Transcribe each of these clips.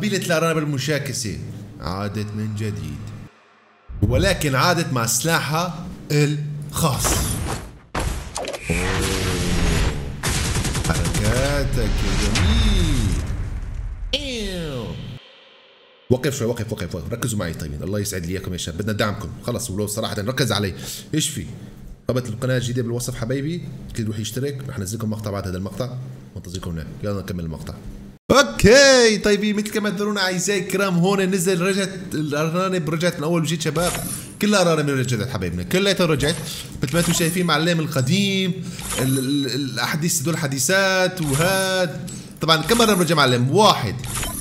قبيلة الأرانب المشاكسة عادت من جديد، ولكن عادت مع سلاحها الخاص. حركاتك يا جميل. وقف شوي، وقف وقف وقف، ركزوا معي. طيب الله يسعد لي اياكم يا شباب، بدنا ندعمكم خلص. ولو صراحة ركز علي، ايش في؟ رابط القناة الجديدة بالوصف حبايبي، كل يروح يشترك، رح انزل لكم مقطع بعد هذا المقطع، منتظركم هناك. يلا نكمل المقطع. اوكي طيبين، مثل كما تدرونا اعزائي الكرام، هون نزل رجعت الارانب، رجعت من اول وجديد شباب، كلها ارانب رجعت حبايبنا، كلها رجعت مثل ما انتم شايفين، معلم القديم، الاحاديث دول حديثات، وهاد طبعا كم مره رجع معلم؟ 1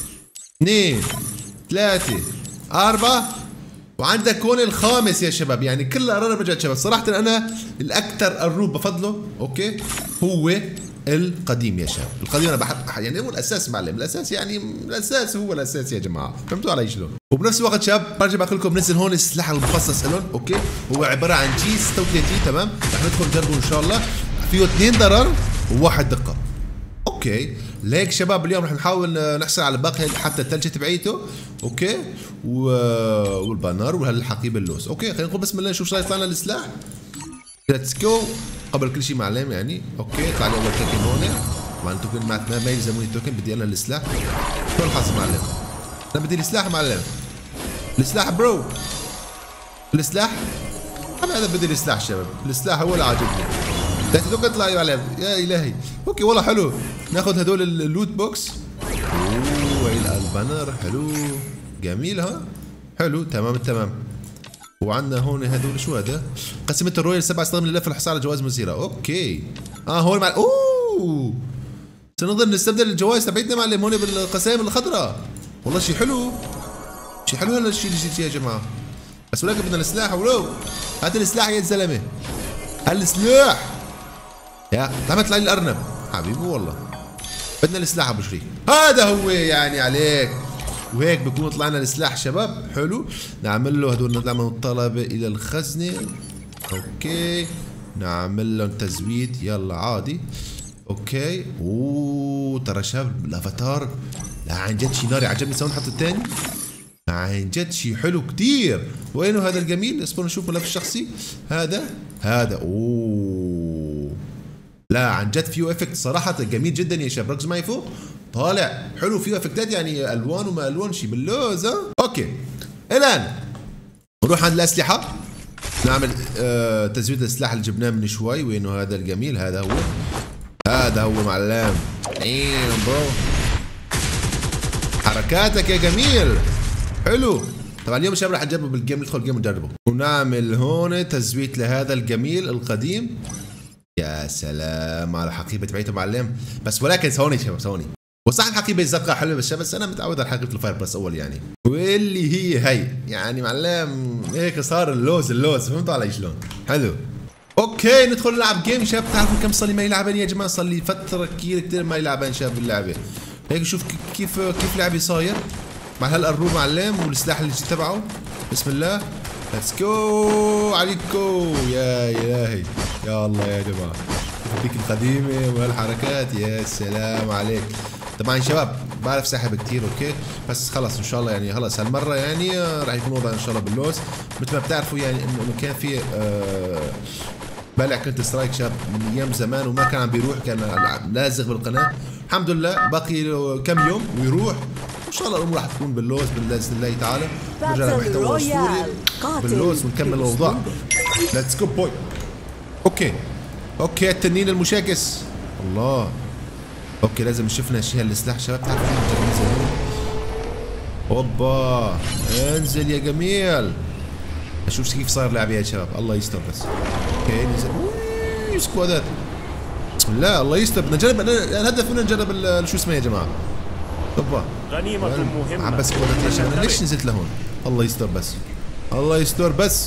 2 3 4، وعندك هون الخامس يا شباب، يعني كل الارانب رجعت شباب. صراحه انا الاكثر اروب بفضله اوكي هو القديم يا شباب. القديم انا بحب، يعني هو الاساس معلم، الاساس يعني الاساس هو الاساس يا جماعه، فهمتوا علي شلون؟ وبنفس الوقت شباب برجع بقول لكم بنزل هون السلاح المخصص لهم اوكي، هو عباره عن جي 36 تمام، رح ندخل نجربه ان شاء الله، فيه 2 ضرر و1 دقه اوكي. ليك شباب اليوم رح نحاول نحصل على باقي حتى الثلجه تبعيته اوكي، والبانر وهالحقيبه اللوز اوكي. خلينا نقول بسم الله نشوف شو يطلع لنا السلاح. ليتس جو. قبل كل شيء معلم يعني اوكي، طلع لي اول توكن هون، طبعا التوكن ما يلزموني التوكن، بدي انا السلاح. شو الحظ معلم؟ انا بدي السلاح معلم، السلاح برو، السلاح انا هذا بدي السلاح شباب، السلاح هو اللي عاجبني. توكن طلع لي معلم، يا الهي اوكي والله حلو. ناخذ هدول اللوت بوكس. اوه البانر حلو جميل، ها حلو تمام التمام. وعندنا هون هذول شو هذا؟ قسمة الرويال 7 استخدم للف الحصان على جوائز مثيرة، اوكي. هون مع اوه سنقدر نستبدل الجوائز تبعتنا معلم هون بالقسائم الخضراء، والله شيء حلو، شيء حلو هذا الشيء اللي يا جماعة. بس ولكن بدنا السلاح، ولو هات السلاح يا زلمة، السلاح يا لما طلع لي الأرنب حبيبي والله، بدنا السلاح ابو شريك، هذا هو يعني عليك. وهيك بكون طلعنا السلاح شباب حلو. نعمل له هدول، نعمل الطلبة الى الخزنة اوكي، نعمل لهم تزويد يلا عادي اوكي. اوه ترى شباب الافاتار لا عن جد شي ناري، عجبني سوون حط الثاني، عن جد شي حلو كثير. وينه هذا الجميل؟ اصبروا نشوف ملف الشخصي، هذا اوه لا عن جد فيه افكت صراحة جميل جدا يا شباب، ركزوا معي فوق طالع حلو، فيه افكتات يعني الوان وما الوان شي باللوز. اوكي الان نروح عند الاسلحة، نعمل تزويد السلاح اللي جبناه من شوي. وينه هذا الجميل؟ هذا هو معلم، برو حركاتك يا جميل حلو. طبعا اليوم شباب رح نجربه بالجيم، ندخل الجيم ونجربه. ونعمل هون تزويد لهذا الجميل القديم. يا سلام على الحقيبه تبعته معلم، بس ولكن ثواني شباب ثواني، وصح الحقيبه الزرقاء حلوه بس انا متعود على حقيبه الفاير بلس اول يعني، واللي هي يعني معلم هيك صار اللوز فهمتوا علي شلون؟ حلو اوكي. ندخل نلعب جيم شباب. بتعرفوا كم صار لي ما يلعبن يا جماعه؟ صار لي فتره كثير ما يلعبن شباب اللعبه. هيك شوف كيف لعبي صاير مع هالقروب معلم والسلاح اللي تبعه. بسم الله ليتس جو عليكو يا الهي، يا الله يا جماعه هذيك القديمه وهالحركات يا سلام عليك. طبعا شباب بعرف ساحب كثير اوكي، بس خلص ان شاء الله يعني خلص هالمره يعني راح يكون وضع ان شاء الله باللوز. مثل ما بتعرفوا يعني انه كان في بلع كنت سترايك شاب من ايام زمان وما كان عم بيروح، كان لازق بالقناه. الحمد لله باقي كم يوم ويروح، ان شاء الله الامور راح تكون باللوز باذن الله تعالى. نرجع لمحتوى اسطوري باللوز ونكمل الاوضاع. ليتس جو بوي. اوكي التنين المشاكس الله. اوكي لازم نشوفنا شيء هالسلاح شباب، تعرفوا اوبا انزل يا جميل. اشوف كيف صار لعبي يا شباب، الله يستر بس. اوكي نزل سكوادات بسم الله، الله يستر. بدنا نجرب، الهدف انه نجرب شو اسمه يا جماعه. اوبا غنيمة مهمة عم بس سكوادات عشان انا ليش نزلت لهون؟ الله يستر بس، الله يستر بس.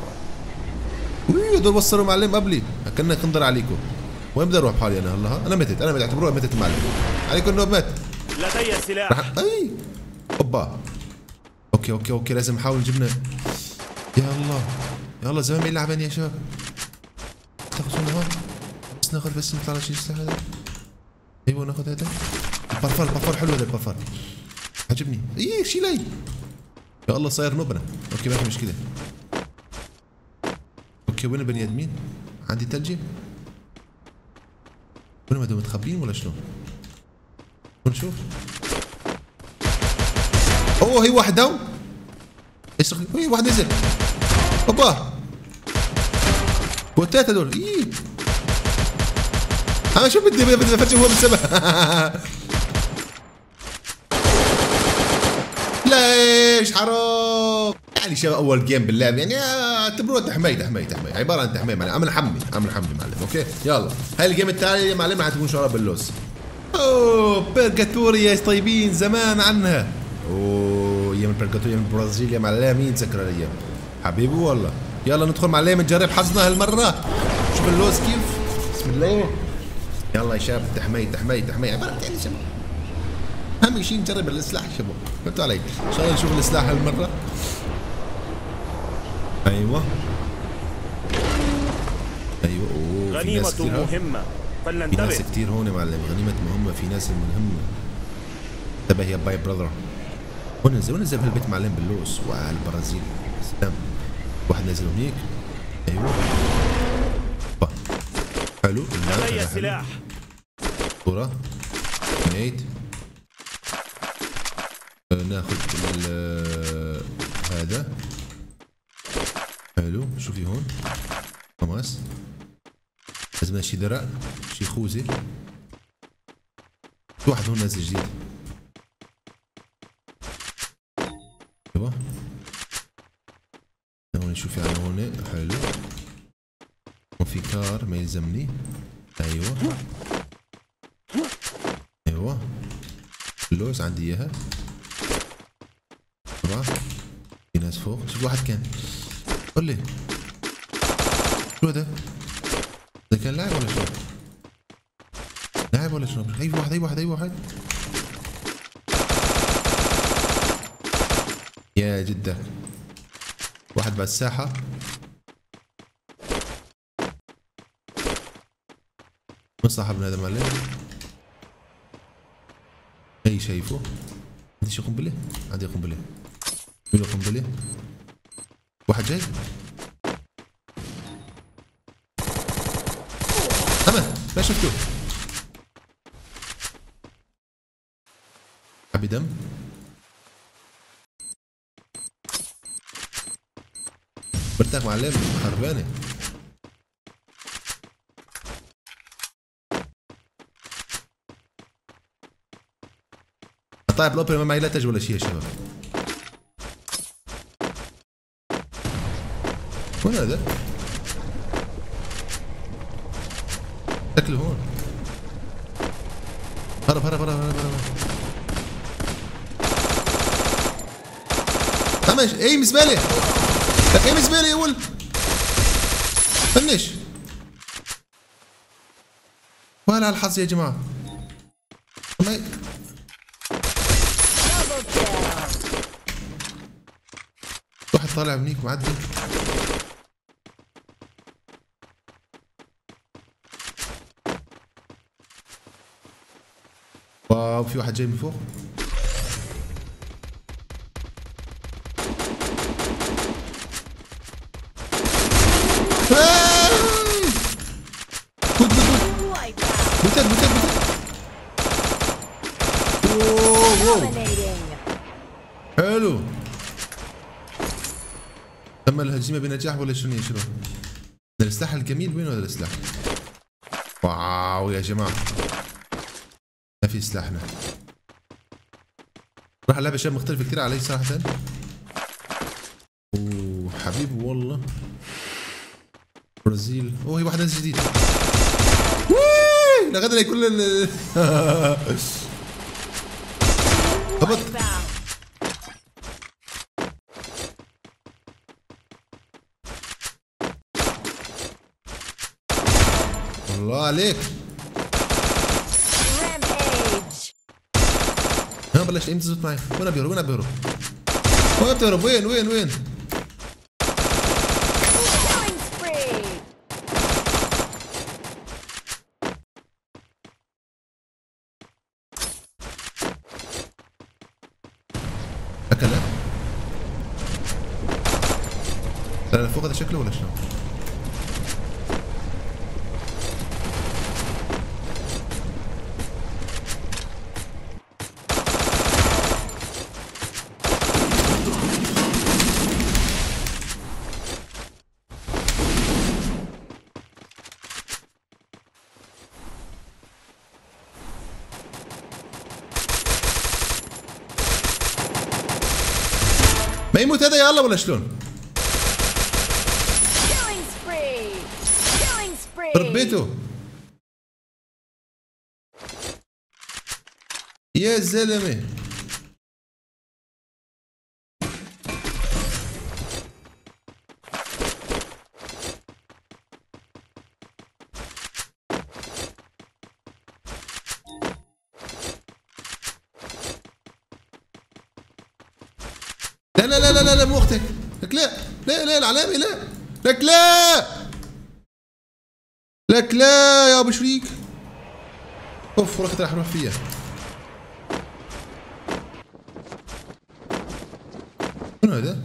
هدول وصلوا معلم قبلي كنا نقدر عليكم. وين بدي اروح بحالي انا هلا؟ انا متت، انا اعتبروها متت معلم. عليكم انه مات. لدي سلاح. اي اوبا اوكي لازم نحاول جبنا. يا الله يلا زمان ما يلعبن يا شباب. تاخذون هون بس ناخذ بس نطلع شيء هذا. ايوه ناخذ هذا البرفر حلو هذا البرفر عجبني. ايه شيلي يا الله صاير نبنة. اوكي ما في مشكلة. اوكي وين البني ادمين؟ عندي ثلجة. وين ما متخبين ولا شلون؟ نشوف. اوه هي واحد داون. ايش هي واحد نزل. اوبا بوتات هذول. ايه انا شو بدي افرجي هو بالسما. ليش حرام يعني شباب اول جيم باللعب يعني اعتبروها تحمي عباره عن تحمي معلم. عم نحمي معلم. اوكي يلا هاي الجيم الثانيه يا معلم حتكون شراب باللوز. اوه بيرجاتوريا طيبين زمان عنها. اوه ايام البيرجاتوريا من البرازيل يا معلم مين سكر الايام حبيبي والله. يلا ندخل معلم نجرب حظنا هالمره. شوف اللوز كيف. بسم الله يلا يا شباب. تحمي عباره عن شباب اهم شيء نجرب السلاح شباب. فهمتوا علي؟ ان شاء الله نشوف السلاح هالمره. ايوه اوه غنيمة مهمة فلننتبه. في ناس كثير هون يا معلم. غنيمة مهمة. في ناس مهمة. انتبه يا باي براذر. وين نزل هالبيت معلم باللوس والبرازيل. سلام. واحد نزل هنيك. ايوه حلو. لدي سلاح. صورة نيت. ناخذ هذا حلو. شو في هون؟ خماس. لازم شي درع شي خوذة. في واحد هون نازل جديد. ايوه هون شو في عنا هون. حلو وفي كار ما يلزمني. ايوه اللوز عندي اياها. طبعا في ناس فوق. شوف واحد كان قول لي شو هذا؟ هذا كان لاعب ولا شو؟ لاعب ولا شو؟ اي واحد يا جدة. واحد بعد الساحة. من صاحبنا هذا معلم؟ اي شايفه؟ عندي شي قنبلة؟ عندي قنبلة. مين قنبلة؟ واحد جاي؟ تمام ما شفته. حبي دم. برتاح معلم خربانة. طيب الاوبن ما معي لا تج ولا شيء يا شباب. وين هذا؟ شكله هون. هرب. طمش اي زبالة. لك اي زبالة يا ولد. فنش. وهلا على الحظ يا جماعة. واحد طالع منيك معدي. واو في واحد جاي من فوق. بوتات. حلو. تم الهزيمة بنجاح ولا شنو يا شباب؟ هذا السلاح الجميل. وين هذا السلاح؟ واو يا جماعة ما في سلاحنا. راح اللعبة شباب مختلفة كثير علي صراحة. اوه حبيبي والله. برازيل. اوه هي واحد نازل جديد. وي لغدنا كل هبط. الله عليك. ها بلش امتى تزبط معي؟ وين بيهرب؟ وين؟ انا فوق هذا شكله ولا شلون؟ ما يموت هذا يلا ولا شلون؟ ربيته يا زلمه. لا لا لا لا لا مو اختك. لك لا لا لا العلامه لا. لك لا لك لا يا ابو شريك. اوف رحت راح اروح فيها. شنو هذا؟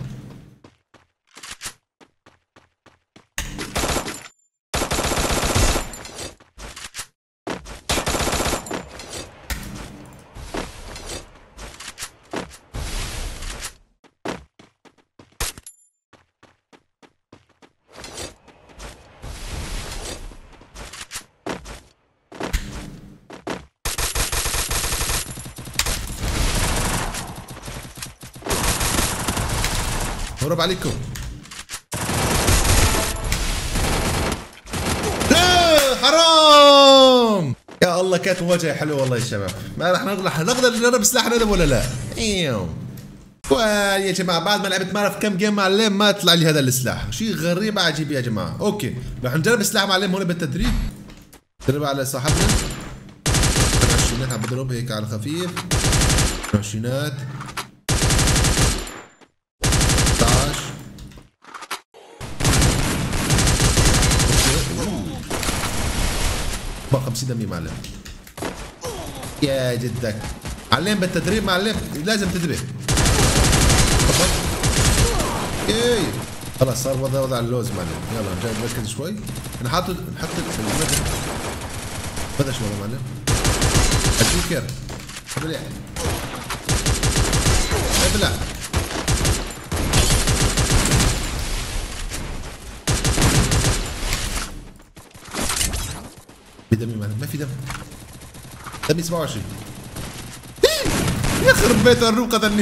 هرب عليكم. لا حرام يا الله. كانت مواجهة حلوة والله يا شباب. ما راح نقدر نجرب سلاح ندم ولا لا؟ ايوه يا جماعة بعد ما لعبت ما اعرف كم جيم معلم ما طلع لي هذا السلاح. شيء غريب عجيب يا جماعة. اوكي راح نجرب السلاح معلم هون بالتدريب. نجرب على صاحبنا. 20 عم بضرب هيك على خفيف. 20 بقى 50 دمي معلم. يا جدك معلم بالتدريب معلم لازم تنتبه. ايه خلاص صار وضع اللوز معلم. يلا نجي نركز شوي. نحط بدأ شو والله معلم. الجوكر ابلع ابلع. في دمي معلم. ما في دم. دمي 27. يخرب بيت الروق قتلني.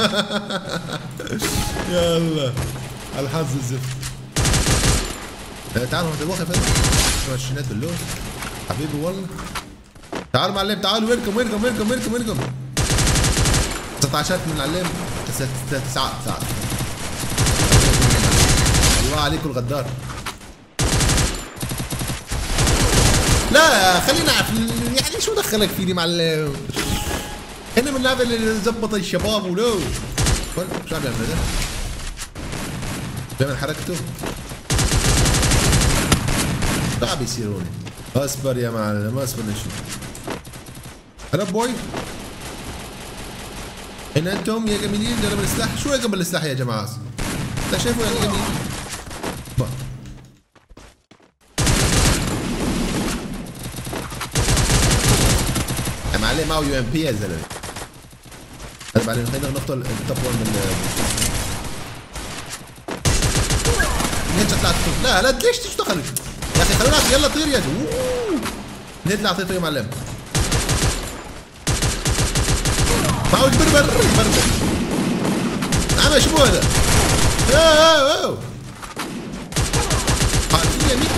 يلا على الحظ الزفت. تعالوا انت واقف انت. 20 باللون حبيبي والله. تعالوا معلم تعالوا. وينكم 19 من العلام. 9 الله عليكم الغدار. لا خلينا اعرف يعني شو دخلك فيني معلم؟ انا من اللعبه اللي زبط الشباب ولو شو عم يعمل هذا؟ بيعمل حركته؟ شو عم بيصيروني؟ اصبر يا معلم اصبر نشوف. هلا بوي أين أنتم يا جميلين؟ جرب السلاح. شو رقم السلاح يا جماعة؟ لا شايفوا يا جميل؟ يا معلم معه يو ام بي يا زلمة. هلا بعدين خلينا نقتل التوب 1 من هيك طلعت. لا ليش تشتغل؟ يا أخي خلونا يلا طير يا جو. نطلع طير يا معلم. معه بربر عم شو هذا؟ اوه عارفين يمين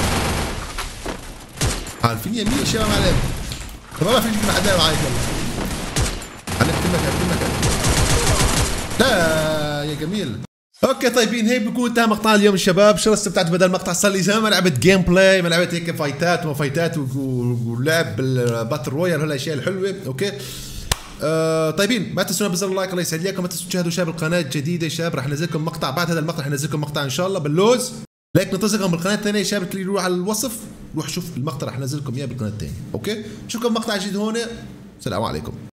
عارفين يمين يا شباب معلم. ما في ما حدا معاك والله. على كل مكان لا يا جميل. اوكي طيبين هيك بكون انتهى مقطع اليوم الشباب. شو استمتعت بهذا المقطع. صار لي زمان ما لعبت جيم بلاي، ما لعبت هيك فايتات وما فايتات ولعب بالباتل رويال هالاشياء الحلوه. اوكي طيبين ما تنسونا بزر اللايك الله يسعد لكم. ما تنسوا تشاهدوا شباب القناه الجديده شباب. راح انزل لكم مقطع بعد هذا المقطع. راح انزل لكم مقطع ان شاء الله باللوز. لايك ننتظركم بالقناه الثانيه شباب. اللي يروح على الوصف روح شوف المقطع راح انزل لكم اياه بالقناه الثانيه. اوكي نشوفكم مقطع جديد هون. السلام عليكم.